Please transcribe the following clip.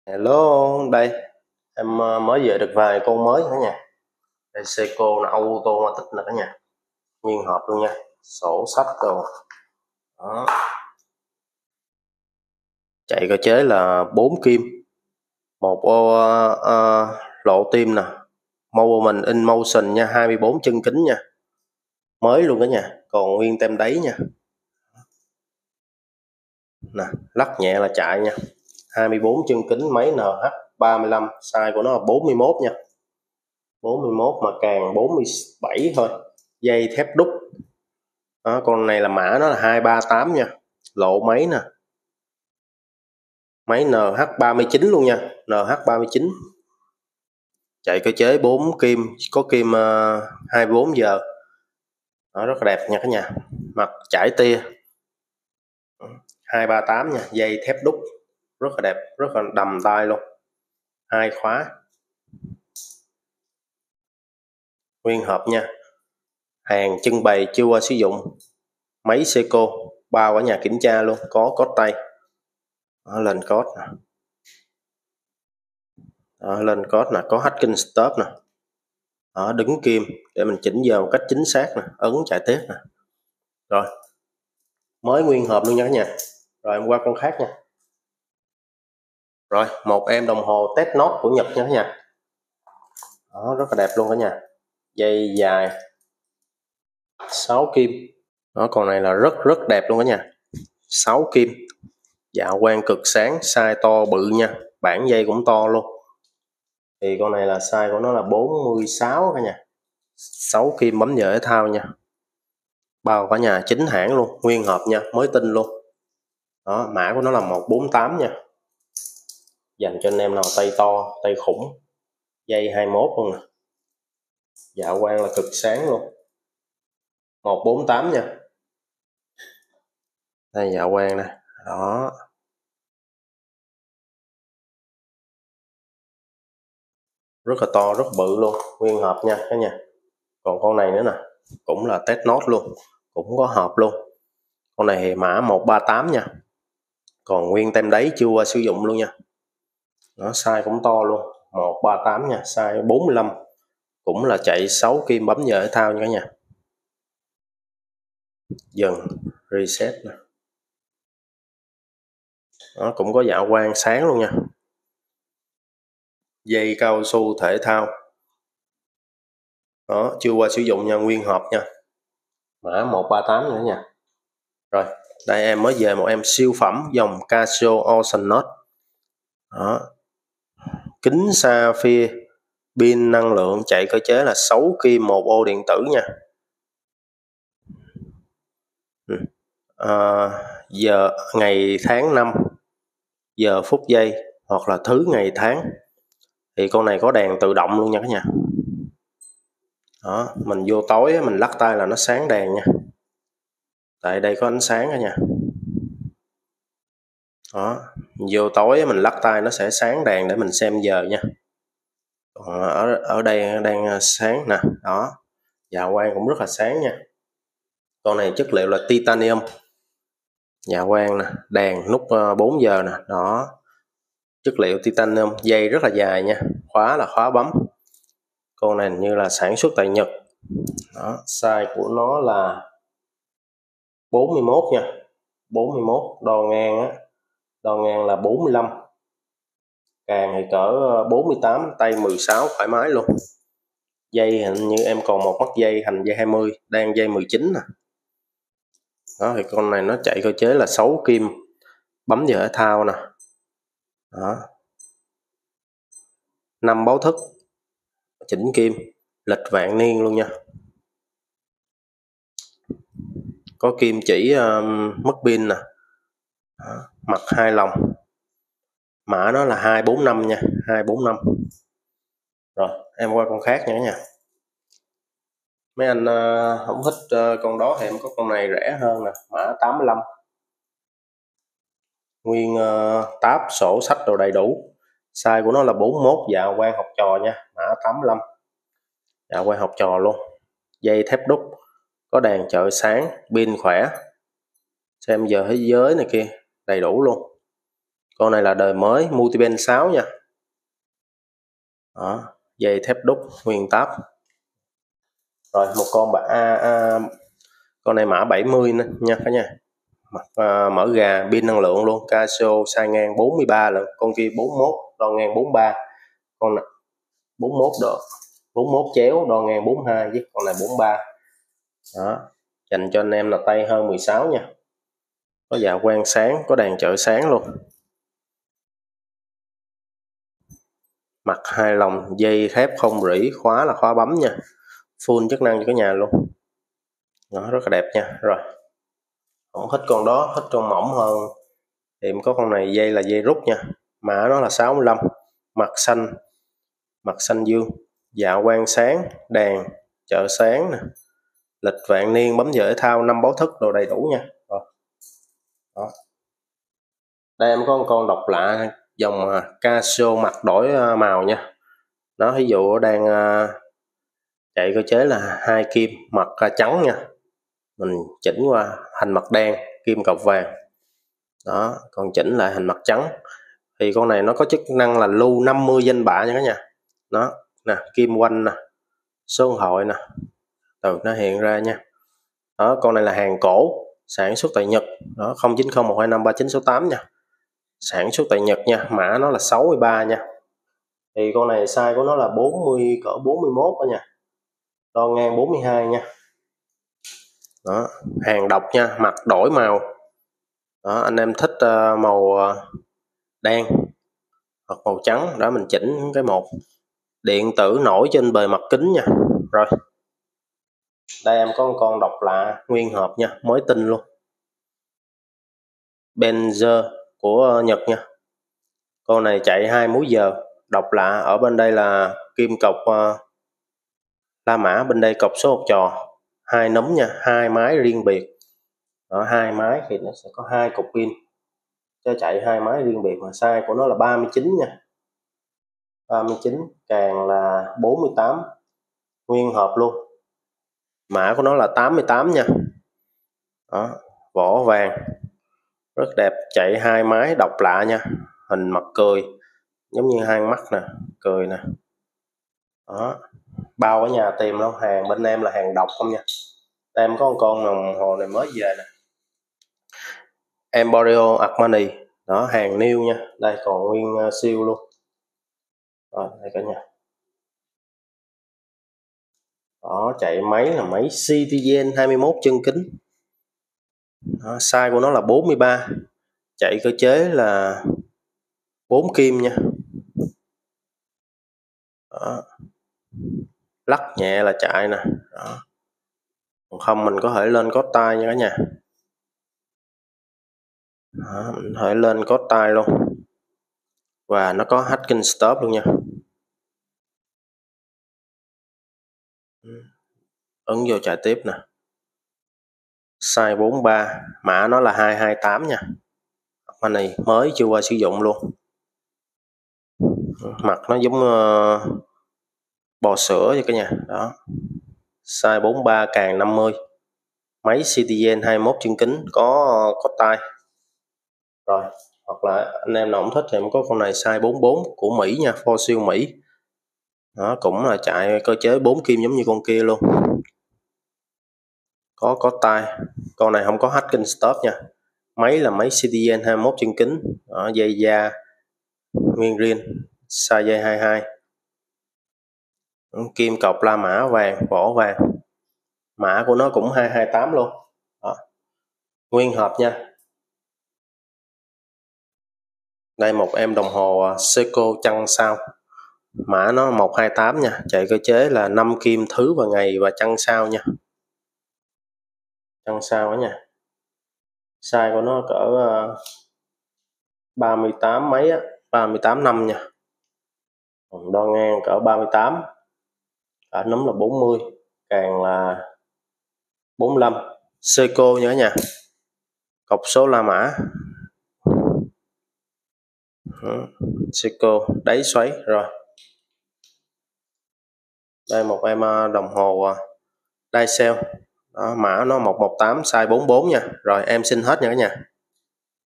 Hello, đây em mới về được vài con mới nữa nha. Đây Seiko là automatic nè cả nhà, nguyên hộp luôn nha, sổ sách đồ. Đó. Chạy cơ chế là 4 kim, một ô lộ tim nè, Movement in Motion nha, 24 chân kính nha, mới luôn đó nha, còn nguyên tem đáy nha. Nè, lắc nhẹ là chạy nha, 24 chân kính, máy NH35, size của nó là 41 nha. 41 mà càng 47 thôi, dây thép đúc. Đó, con này là mã nó là 238 nha, lộ máy nè, máy NH39 luôn nha, NH39, chạy cơ chế 4 kim, có kim 24 giờ. Đó, rất là đẹp nha cả nhà, mặt chải tia, 238 nha, dây thép đúc, rất là đẹp, rất là đầm tay luôn, 2 khóa, nguyên hộp nha, hàng trưng bày chưa qua sử dụng, máy Seiko, bao ở nhà kiểm tra luôn, có code tay. Đó, lên code nè. Đó, lên code nè, có hacking stop nè. Đó, đứng kim để mình chỉnh giờ một cách chính xác nè, ấn chạy tiếp nè. Rồi, mới nguyên hộp luôn nha cả nhà. Rồi em qua con khác nha. Rồi, một em đồng hồ test nốt của Nhật nha cả nhà. Đó, rất là đẹp luôn cả nhà, dây dài 6 kim. Đó, con này là rất đẹp luôn cả nhà, 6 kim, dạ quang cực sáng, size to bự nha, bản dây cũng to luôn. Thì con này là size của nó là 46 cả nhà, 6 kim, bấm giờ thể thao nha, bao cả nhà, chính hãng luôn, nguyên hộp nha, mới tinh luôn. Đó, mã của nó là 148 nha, dành cho anh em nào tay to, tay khủng, dây 21 luôn nè, dạ quang là cực sáng luôn, 148 nha, đây dạ quang nè. Đó, rất là to, rất bự luôn, nguyên hộp nha cả nhà. Còn con này nữa nè, cũng là test nốt luôn, cũng có hộp luôn. Con này thì mã 138 nha, còn nguyên tem đáy chưa qua sử dụng luôn nha. Nó size cũng to luôn, 138 nha, size 45, cũng là chạy 6 kim, bấm giờ thể thao nha cả nhà. Dần reset nè. Nó cũng có dạ quang sáng luôn nha, dây cao su thể thao. Đó, chưa qua sử dụng nha, nguyên hộp nha, mã 138 nữa nha. Rồi, đây em mới về một em siêu phẩm dòng Casio Ocean Note. Đó, kính sapphire, pin năng lượng, chạy cơ chế là 6 kim, một ô điện tử nha. Giờ ngày tháng năm, giờ phút giây hoặc là thứ ngày tháng. Thì con này có đèn tự động luôn nha cả nhà. Đó, mình vô tối mình lắc tay là nó sáng đèn nha, tại đây có ánh sáng cả nhà. Đó, vô tối mình lắc tay nó sẽ sáng đèn để mình xem giờ nha. Còn ở đây đang sáng nè. Đó, dạ quang cũng rất là sáng nha. Con này chất liệu là titanium, dạ quang nè, đèn nút 4 giờ nè. Đó, chất liệu titanium, dây rất là dài nha, khóa là khóa bấm. Con này như là sản xuất tại Nhật. Đó, size của nó là 41 nha, 41, đo ngang á, đo ngang là 45, càng thì cỡ 48, tay 16 thoải mái luôn. Dây hình như em còn một mắt dây hành dây 20, đang dây 19 nè. Đó, thì con này nó chạy cơ chế là 6 kim, bấm giờ thể thao nè. Đó, 5 báo thức, chỉnh kim, lịch vạn niên luôn nha, có kim chỉ mất pin nè. Đó, mặt 2 lòng, mã nó là 245 nha, 245. Rồi em qua con khác nha. Mấy anh không thích con đó thì em có con này rẻ hơn nè, mã 85, nguyên táp sổ sách đồ đầy đủ, size của nó là 41, dạ quang học trò nha, mã 85, dạ quang học trò luôn, dây thép đúc, có đèn chợ sáng, pin khỏe, xem giờ thế giới này kia đầy đủ luôn. Con này là đời mới multiband 6 nha. Đó, dây thép đúc nguyên táp. Rồi một con con này mã 70 nha cả nhà. Mặt mở gà, pin năng lượng luôn, Casio size ngang 43 lần, con kia 41, đo ngang 43, con này 41 độ 41 chéo, đo ngang 42 với con này 43. Đó, dành cho anh em là tay hơn 16 nha. Có dạ quang sáng, có đèn trợ sáng luôn. Mặt 2 lồng, dây thép không rỉ, khóa là khóa bấm nha, full chức năng cho cả nhà luôn. Nó rất là đẹp nha. Rồi không thích con đó, thích con mỏng hơn thì có con này, dây là dây rút nha, mã nó là 65, mặt xanh dương, dạ quang sáng, đèn trợ sáng nè, lịch vạn niên, bấm giờ thể thao, 5 báo thức đồ đầy đủ nha. Rồi. Đó. Đây em có một con độc lạ dòng Casio mặt đổi màu nha. Nó ví dụ đang chạy cơ chế là 2 kim mặt trắng nha, mình chỉnh qua thành mặt đen kim cọc vàng. Đó, còn chỉnh lại thành mặt trắng thì con này nó có chức năng là lưu 50 danh bạ nha cả nhà. Đó nè, kim quanh nè, số điện thoại nè, từ nó hiện ra nha. Đó, con này là hàng cổ, sản xuất tại Nhật. Đó, 0901253968 nha, sản xuất tại Nhật nha, mã nó là 63 nha. Thì con này size của nó là 41 đó nha, đo ngang 42 nha. Đó, hàng độc nha, mặt đổi màu. Đó, anh em thích màu đen hoặc màu trắng, đó mình chỉnh cái một. Điện tử nổi trên bề mặt kính nha. Rồi đây em có một con độc lạ nguyên hộp nha, mới tinh luôn, Benzer của Nhật nha. Con này chạy 2 múi giờ, độc lạ ở bên đây là kim cọc La Mã, bên đây cọc số học trò, 2 nấm nha, 2 máy riêng biệt. Ở 2 máy thì nó sẽ có 2 cục pin cho chạy 2 máy riêng biệt, mà size của nó là 39 nha, 39, càng là 48, nguyên hộp luôn, mã của nó là 88 nha. Đó, vỏ vàng rất đẹp, chạy 2 máy, độc lạ nha, hình mặt cười giống như hai mắt nè, cười nè. Đó, bao ở nhà tìm đâu, hàng bên em là hàng độc không nha. Em có một con đồng hồ này mới về nè, Emporio Armani, đó hàng new nha, đây còn nguyên siêu luôn. Rồi đây cả nhà. Đó, chạy máy là máy Citizen 21 chân kính. Đó, size của nó là 43, chạy cơ chế là 4 kim nha. Đó, lắc nhẹ là chạy nè. Đó, còn không mình có thể lên cốt tay nha cả nhà. Đó, mình có thể lên cốt tay luôn, và nó có hacking stop luôn nha. Ấn vô chạy tiếp nè, size 43, mã nó là 228 nha, con này mới chưa qua sử dụng luôn. Mặt nó giống bò sữa vậy cả nhà. Đó, size 43 càng 50, máy Citizen 21 chân kính, có tay. Rồi hoặc là anh em nào không thích thì em có con này size 44 của Mỹ nha, Fossil Mỹ. Đó, cũng là chạy cơ chế 4 kim giống như con kia luôn, có tay. Con này không có hacking stop nha, máy là máy Citizen 21 chân kính. Đó, dây da nguyên riêng, size dây 22, kim cọc La Mã vàng, vỏ vàng, mã của nó cũng 228 luôn. Đó, nguyên hộp nha. Đây một em đồng hồ Seiko chăn sao, mã nó 128 nha, chạy cơ chế là 5 kim thứ và ngày và chăn sao nha, chăn sao đó nha. Size của nó cỡ 38 mấy á, 38 năm nha, đo ngang cỡ 38, cả nấm là 40, càng là 45, Seiko nha cả nhà, cọc số La Mã. Seiko đáy xoáy. Rồi đây một em đồng hồ Daiso, đó, mã nó 118, size 44 nha. Rồi em xin hết nha cả nhà.